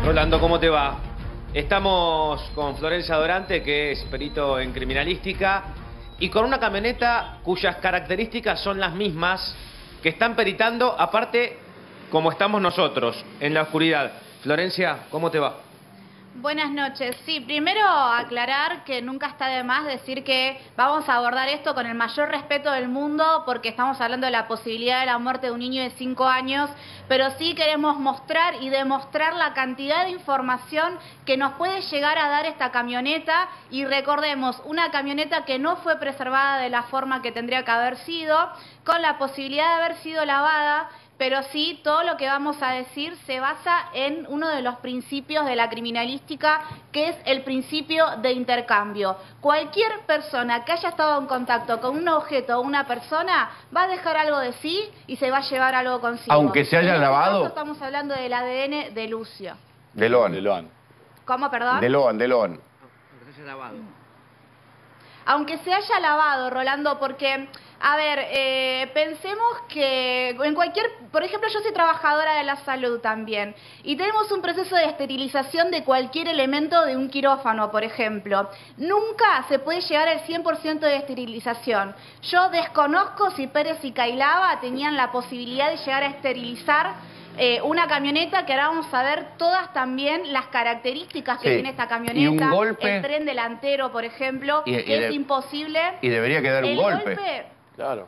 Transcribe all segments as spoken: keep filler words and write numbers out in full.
Rolando, ¿cómo te va? Estamos con Florencia Dorante, que es perito en criminalística, y con una camioneta cuyas características son las mismas que están peritando, aparte, como estamos nosotros, en la oscuridad. Florencia, ¿cómo te va? Buenas noches. Sí, primero aclarar que nunca está de más decir que vamos a abordar esto con el mayor respeto del mundo, porque estamos hablando de la posibilidad de la muerte de un niño de cinco años, pero sí queremos mostrar y demostrar la cantidad de información que nos puede llegar a dar esta camioneta. Y recordemos, una camioneta que no fue preservada de la forma que tendría que haber sido, con la posibilidad de haber sido lavada. Pero sí, todo lo que vamos a decir se basa en uno de los principios de la criminalística, que es el principio de intercambio. Cualquier persona que haya estado en contacto con un objeto o una persona va a dejar algo de sí y se va a llevar algo consigo. Aunque se haya en lavado. Este caso estamos hablando del A D N de Lucio. De Loan. De Loan. ¿Cómo, perdón? De Loan, de Loan. Aunque se haya lavado. Aunque se haya lavado, Rolando, porque, a ver, eh, pensemos que en cualquier, por ejemplo, yo soy trabajadora de la salud también, y tenemos un proceso de esterilización de cualquier elemento de un quirófano, por ejemplo. Nunca se puede llegar al cien por ciento de esterilización. Yo desconozco si Pérez y Cailaba tenían la posibilidad de llegar a esterilizar Eh, una camioneta, que ahora vamos a ver todas también las características que Sí. tiene esta camioneta. Y un golpe. El tren delantero, por ejemplo, Y- y que de- es imposible. Y debería quedar un El golpe. Claro.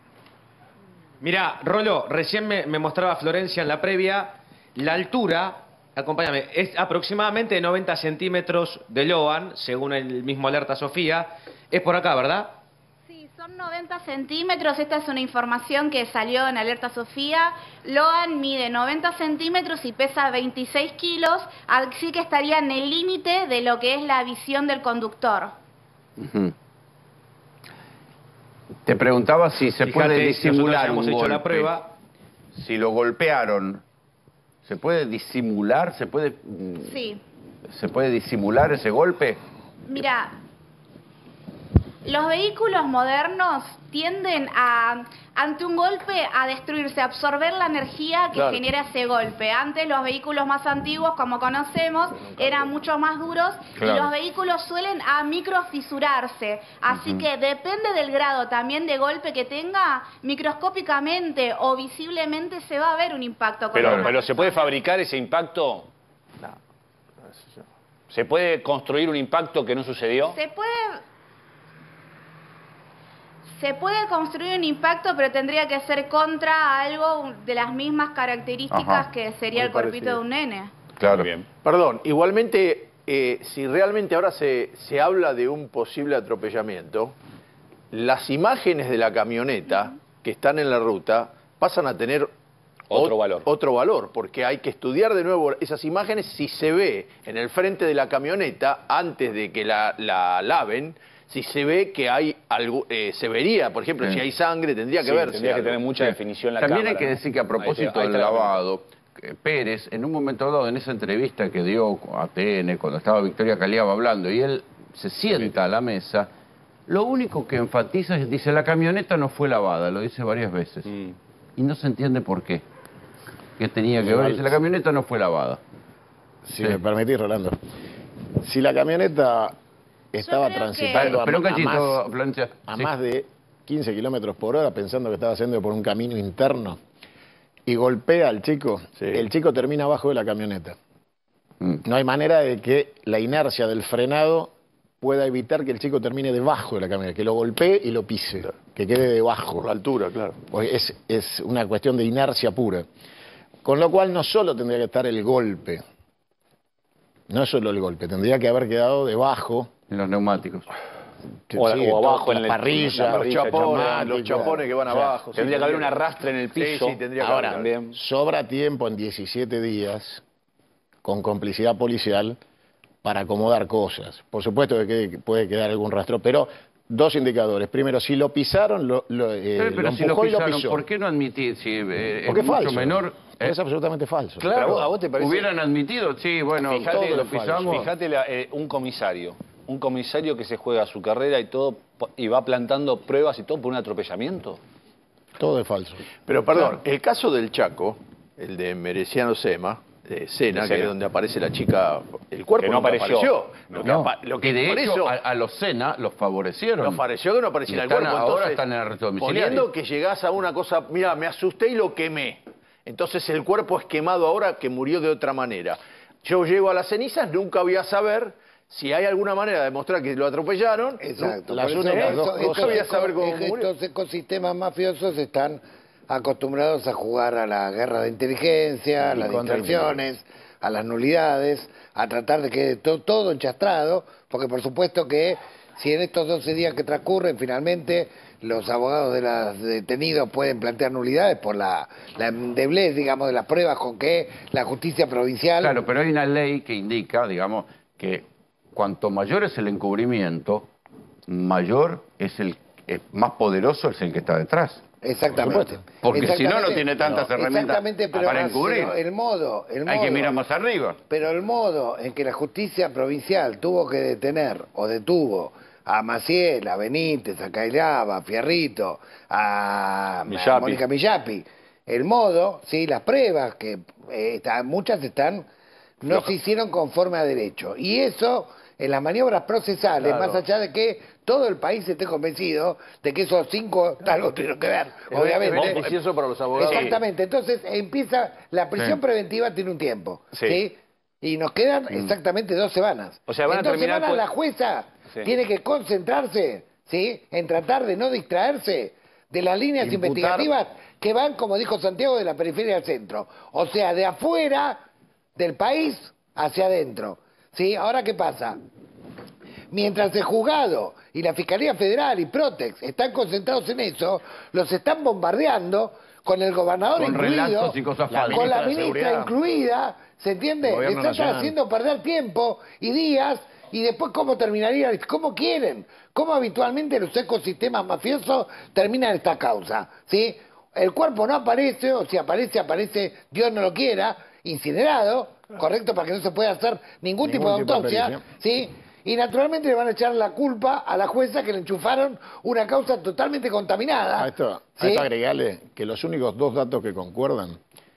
Mirá, Rolo, recién me, me mostraba Florencia en la previa, la altura, acompáñame, es aproximadamente noventa centímetros de Loan, según el mismo Alerta Sofía. Es por acá, ¿verdad? Sí, son noventa centímetros. Esta es una información que salió en Alerta Sofía. Loan mide noventa centímetros y pesa veintiséis kilos, así que estaría en el límite de lo que es la visión del conductor. Ujú. Te preguntaba si se Fíjate, puede nosotros disimular hemos un hecho golpe. la prueba. Si lo golpearon, ¿se puede disimular? ¿Se puede, Sí. ¿se puede disimular ese golpe? Mira, los vehículos modernos tienden a, ante un golpe, a destruirse, a absorber la energía que Claro. genera ese golpe. Antes los vehículos más antiguos, como conocemos, eran mucho más duros, Claro. y los vehículos suelen a microfisurarse. Así que depende del grado también de golpe que tenga, microscópicamente o visiblemente se va a ver un impacto. con Pero, la pero ¿se puede persona. fabricar ese impacto? ¿Se puede construir un impacto que no sucedió? Se puede... Se puede construir un impacto, pero tendría que ser contra algo de las mismas características Ajá. que sería Muy el cuerpito parecido. de un nene. Claro. Bien. Perdón, igualmente, eh, si realmente ahora se, se habla de un posible atropellamiento, las imágenes de la camioneta que están en la ruta pasan a tener Otro ot- valor. otro valor, porque hay que estudiar de nuevo esas imágenes. Si se ve en el frente de la camioneta, antes de que la, la laven, si se ve que hay algo, eh, se vería, por ejemplo, Sí. si hay sangre, tendría que Sí, verse. tendría que algo. tener mucha Sí. definición la También cámara. hay que decir que a propósito Ahí está- ahí del está la lavado, eh, Pérez, en un momento dado, en esa entrevista que dio a T N, cuando estaba Victoria Caliaba hablando, y él se sienta a la mesa, lo único que enfatiza es, dice, la camioneta no fue lavada, lo dice varias veces. Mm. Y no se entiende por qué. ¿Qué tenía que ver? Igual- Dice, la camioneta no fue lavada. Si Sí. me permitís, Rolando. Si la camioneta estaba creo transitando que- a, Pero un ma- a cachito, más, Florencia. a Sí. más de quince kilómetros por hora, pensando que estaba haciendo por un camino interno, y golpea al chico, Sí. el chico termina abajo de la camioneta. Mm. No hay manera de que la inercia del frenado pueda evitar que el chico termine debajo de la camioneta, que lo golpee y lo pise, que quede debajo. Por la altura, claro. Porque es, es una cuestión de inercia pura. Con lo cual no solo tendría que estar el golpe, no solo el golpe, tendría que haber quedado debajo. En los neumáticos. que O- sí, o todo, abajo en la el- parrilla, la Los parrilla, chapones, neumática. los chapones que van O sea, abajo. sí, Tendría que haber un arrastre en el Sí, piso. sí, tendría que Ahora, haber. también. sobra tiempo en diecisiete días, con complicidad policial, para acomodar cosas. Por supuesto que quede- puede quedar algún rastro, pero dos indicadores. Primero, si lo pisaron, lo, lo, eh, Pero, lo pero si lo empujó y lo pisaron, pisó. ¿por qué no admitir? Si eh, Porque es es mucho falso. menor... eh, Es absolutamente falso. Pero a vos- a vos te parece... ¿Hubieran admitido? Sí, bueno, Fíjate, todo lo lo falso. pisamos. Fíjate la- eh, un comisario, un comisario que se juega su carrera y todo po- y va plantando pruebas y todo por un atropellamiento. Todo es falso. Pero perdón, el caso del Chaco, el de Mereciano Sema, de Sena, De que Sena. es donde aparece la chica, el cuerpo Que no nunca apareció. Lo que, No, apa- lo que que de por hecho eso a, a los Sena los favorecieron. nos pareció que no apareciera Y el están- cuerpo. ahora Entonces, están en arresto domiciliario. poniendo que llegás a una cosa, mira, me asusté y lo quemé. Entonces el cuerpo es quemado ahora que murió de otra manera. Yo llego a las cenizas, nunca voy a saber si hay alguna manera de demostrar que lo atropellaron. Exacto. Las Por eso únicas estos- dos estos cosas voy a eco- saber cómo es que murió. estos ecosistemas mafiosos están acostumbrados a jugar a la guerra de inteligencia, a las distracciones, a las nulidades, a tratar de que to- todo enchastrado, porque por supuesto que si en estos doce días que transcurren finalmente los abogados de los detenidos pueden plantear nulidades por la, la endeblez, digamos, de las pruebas con que la justicia provincial... Claro, pero hay una ley que indica, digamos, que cuanto mayor es el encubrimiento, mayor es el, es más poderoso es el que está detrás. Exactamente. Porque si no, no Exactamente. tiene tantas herramientas Exactamente, pero, para encubrir. pero el modo, el Hay que modo- mirar más arriba. Pero el modo en que la justicia provincial tuvo que detener o detuvo a Maciel, a Benítez, a Cailaba, a Fierrito, a, a Millapi. Mónica Millapi, el modo, sí, las pruebas, que eh, está- muchas están, no se hicieron conforme a derecho. Y eso, en las maniobras procesales, Claro. más allá de que todo el país esté convencido de que esos cinco algo tuvieron que ver, Es obviamente. beneficioso para los abogados. Exactamente, entonces empieza, la prisión Sí. preventiva tiene un tiempo, Sí. ¿sí? Y nos quedan exactamente dos semanas. O sea, van a en dos terminar semanas con- la jueza Sí. tiene que concentrarse, ¿sí? En tratar de no distraerse de las líneas Imputar. investigativas que van, como dijo Santiago, de la periferia al centro. O sea, de afuera del país hacia adentro, ¿sí? Ahora, ¿qué pasa? Mientras el juzgado y la Fiscalía Federal y Protex están concentrados en eso, los están bombardeando con el gobernador Con incluido, relatos y cosas falsas. con la ministra de ministra Seguridad. incluida, ¿se entiende? El gobierno Les están nacional. haciendo perder tiempo y días, y después cómo terminaría, cómo quieren, cómo habitualmente los ecosistemas mafiosos terminan esta causa, ¿sí? El cuerpo no aparece, o si aparece, aparece, Dios no lo quiera, incinerado, correcto, para que no se pueda hacer ningún, Ningún tipo de tipo de autopsia, pericia. ¿sí? Y naturalmente le van a echar la culpa a la jueza que le enchufaron una causa totalmente contaminada. A esto, a ¿sí? esto agregale que los únicos dos datos que concuerdan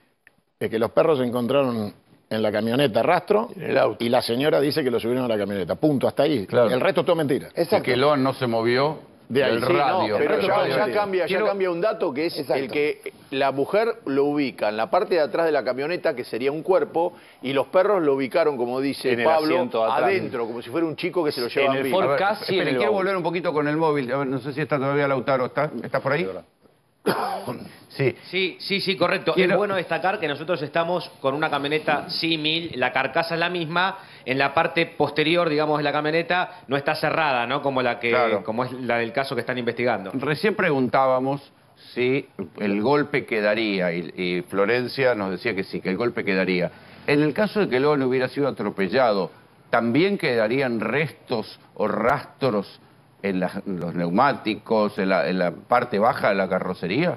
es que los perros se encontraron en la camioneta rastro En el auto. y la señora dice que lo subieron a la camioneta. Punto, hasta ahí. Claro. El resto es todo mentira. Y que Loan no se movió De ahí. del Sí, no, radio. Pero Pero ya, ya- ya cambia, ya Quiero- cambia un dato que es Exacto. el que la mujer lo ubica en la parte de atrás de la camioneta, que sería un cuerpo, y los perros lo ubicaron, como dice En el Pablo, asiento atrás. adentro, como si fuera un chico que se lo lleva En el vivo. Ford A ver, Casi en espere, el quiero baúl. volver un poquito con el móvil. A ver, no sé si está todavía Lautaro. ¿Está, ¿Está por ahí? Sí. Sí, sí, sí, correcto. Quiero- Es bueno destacar que nosotros estamos con una camioneta símil, la carcasa es la misma, en la parte posterior, digamos, de la camioneta no está cerrada, ¿no? Como la que, Claro. como es la del caso que están investigando. Recién preguntábamos si el golpe quedaría, y, y Florencia nos decía que sí, que el golpe quedaría. En el caso de que Loan hubiera sido atropellado, ¿también quedarían restos o rastros en, las- en los neumáticos, en la, en la parte baja de la carrocería?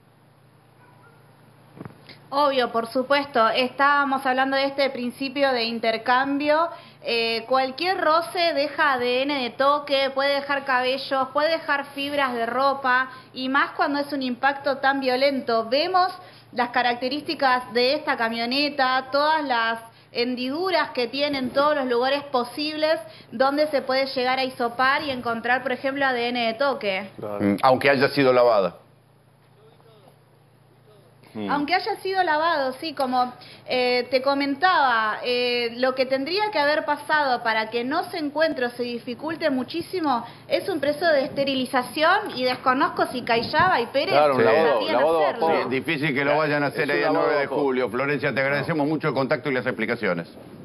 Obvio, por supuesto. Estábamos hablando de este principio de intercambio. Eh, cualquier roce deja A D N de toque, puede dejar cabellos, puede dejar fibras de ropa, y más cuando es un impacto tan violento. Vemos las características de esta camioneta, todas las hendiduras que tiene en todos los lugares posibles donde se puede llegar a hisopar y encontrar, por ejemplo, A D N de toque. Mm, Aunque haya sido lavada. Aunque haya sido lavado, sí, como eh, te comentaba, eh, lo que tendría que haber pasado para que no se encuentre o se dificulte muchísimo es un proceso de esterilización, y desconozco si Cayaba y Pérez Claro, un lavado- sabían lavado a hacerlo. vapor. Sí, difícil que lo vayan a hacer Es un ahí el lavado nueve de a vapor. julio. Florencia, te agradecemos mucho el contacto y las explicaciones.